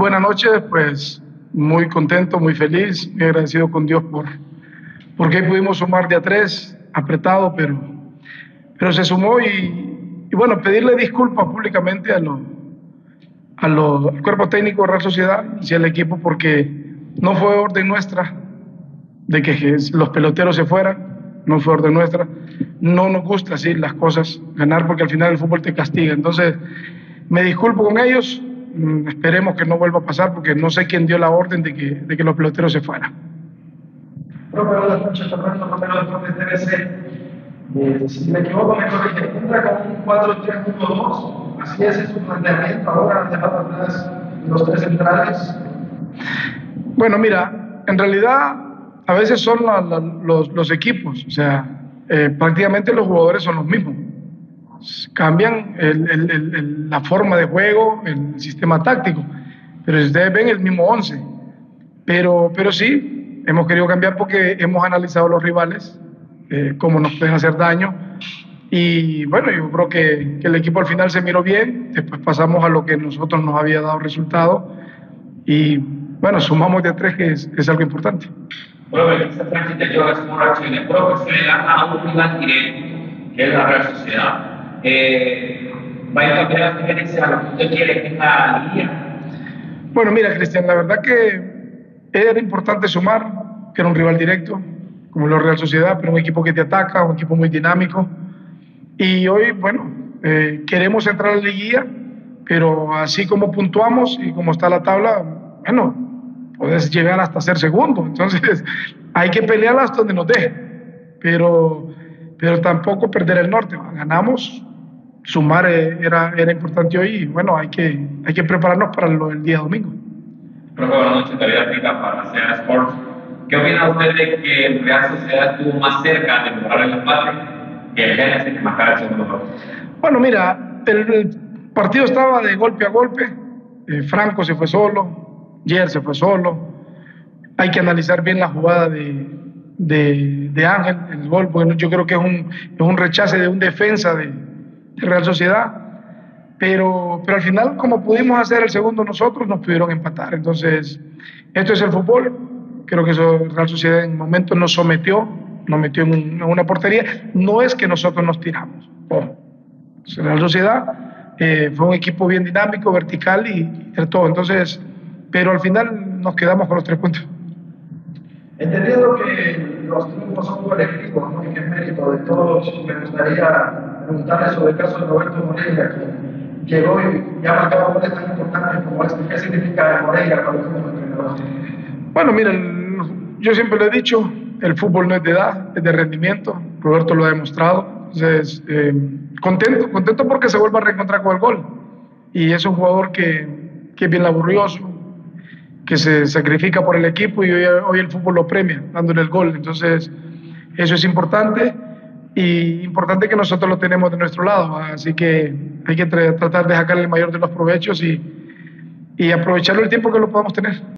Buenas noches, pues muy contento, muy feliz, muy agradecido con Dios porque hoy pudimos sumar de a tres, apretado, pero se sumó y bueno, pedirle disculpas públicamente al cuerpo técnico de Real Sociedad y al equipo porque no fue orden nuestra de que los peloteros se fueran, no fue orden nuestra, no nos gusta así las cosas, ganar porque al final el fútbol te castiga, entonces me disculpo con ellos. Esperemos que no vuelva a pasar porque no sé quién dio la orden de que los peloteros se fueran. Profe, buenas noches, Fernando Romero de Deportes TVC. Si me equivoco, me corrige. Entra con un 4-3-1-2. Así es su planteamiento. Ahora han dejado atrás los tres centrales. Bueno, mira, en realidad a veces son los equipos, o sea, prácticamente los jugadores son los mismos. Cambian la forma de juego, el sistema táctico, pero ustedes ven el mismo 11. Pero sí, hemos querido cambiar porque hemos analizado los rivales, cómo nos pueden hacer daño. Y bueno, yo creo que el equipo al final se miró bien, después pasamos a lo que nosotros nos había dado resultado. Y bueno, sumamos de a tres, que es algo importante. Bueno, questa partita gioca su ragione professionale a un rival directo, que es la Real Sociedad. Va a cambiar la diferencia a lo que usted quiere que esta liguilla. Bueno, mira, Cristian, la verdad que era importante sumar, que era un rival directo, como la Real Sociedad, pero un equipo que te ataca, un equipo muy dinámico. Y hoy, bueno, queremos entrar a la liguilla, pero así como puntuamos y como está la tabla, bueno, puedes llegar hasta ser segundo. Entonces, hay que pelear hasta donde nos deje, pero tampoco perder el norte. Ganamos. Sumar era importante hoy y bueno, hay que prepararnos para el día domingo. Profe, buenas noches, David Africa para CEA Sports. ¿Qué opina usted de que el Real Sociedad estuvo más cerca de lograr el empate que el Génesis que marcara el segundo gol? Bueno, mira, el partido estaba de golpe a golpe. Franco se fue solo, Jer se fue solo. Hay que analizar bien la jugada de Ángel, el gol, porque yo creo que es un rechace de un defensa de Real Sociedad, pero al final, como pudimos hacer el segundo nosotros, nos pudieron empatar. Entonces, esto es el fútbol. Creo que Real Sociedad en momentos nos metió en una portería. No es que nosotros nos tiramos. Real Sociedad fue un equipo bien dinámico, vertical y de todo. Entonces, pero al final nos quedamos con los 3 puntos. Entendiendo que los triunfos son colectivos, ¿no? Y que es mérito de todos, me gustaría preguntarle sobre el caso de Roberto Moreira, que llegó y ha marcado goles tan importantes como este. ¿Qué significa Moreira para el fútbol entrenador? Bueno, miren, yo siempre lo he dicho, el fútbol no es de edad, es de rendimiento. Roberto lo ha demostrado. Entonces, contento porque se vuelve a reencontrar con el gol. Y es un jugador que es bien laborioso, que se sacrifica por el equipo y hoy el fútbol lo premia, dándole el gol. Entonces, eso es importante y importante que nosotros lo tenemos de nuestro lado. Así que hay que tratar de sacarle el mayor de los provechos y aprovecharlo el tiempo que lo podamos tener.